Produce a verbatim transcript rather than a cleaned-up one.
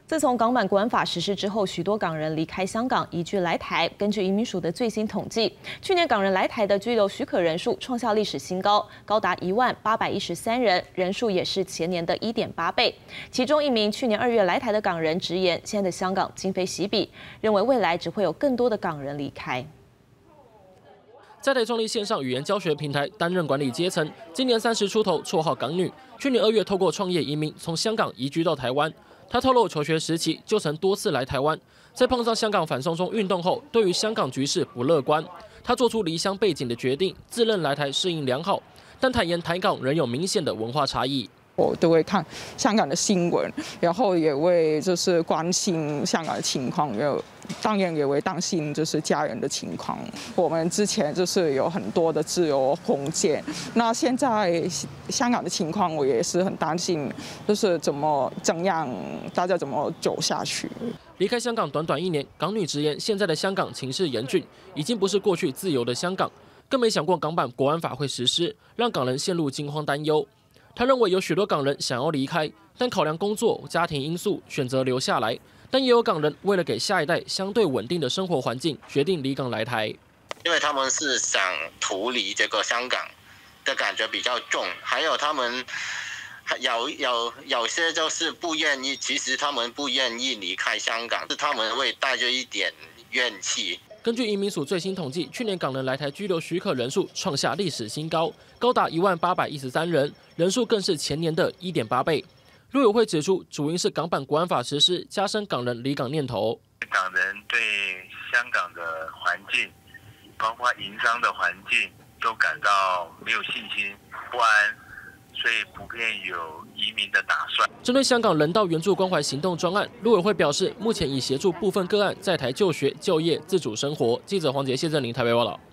自从港版国安法实施之后，许多港人离开香港移居来台。根据移民署的最新统计，去年港人来台的居留许可人数创下历史新高，高达一万八百一十三人，人数也是前年的一点八倍。其中一名去年二月来台的港人直言，现在的香港今非昔比，认为未来只会有更多的港人离开。 在台创立线上语言教学平台，担任管理阶层。今年三十出头，绰号港女。去年二月透过创业移民，从香港移居到台湾。她透露，求学时期就曾多次来台湾，在碰上香港反送中运动后，对于香港局势不乐观。她做出离乡背景的决定，自认来台适应良好，但坦言台港仍有明显的文化差异。 我都会看香港的新闻，然后也会就是关心香港的情况，也当然也会担心就是家人的情况。我们之前就是有很多的自由空间，那现在香港的情况，我也是很担心，就是怎么怎样大家怎么走下去。 离开香港短短一年，港女直言，现在的香港情势严峻，已经不是过去自由的香港，更没想过港版国安法会实施，让港人陷入惊慌担忧。 他认为有许多港人想要离开，但考量工作、家庭因素，选择留下来。但也有港人为了给下一代相对稳定的生活环境，决定离港来台。 因为他们是想脱离这个香港的感觉比较重，还有他们有有有些就是不愿意，其实他们不愿意离开香港，是他们会带着一点怨气。 根据移民署最新统计，去年港人来台居留许可人数创下历史新高，高达一万八百一十三人，人数更是前年的一点八倍。陆委会指出，主因是港版国安法实施，加深港人离港念头。 港人对香港的环境，包括营商的环境，都感到没有信心、不安。 所以普遍有移民的打算。 针对香港人道援助关怀行动专案，陆委会表示，目前已协助部分个案在台就学、就业、自主生活。记者黄杰、谢振林台北报道。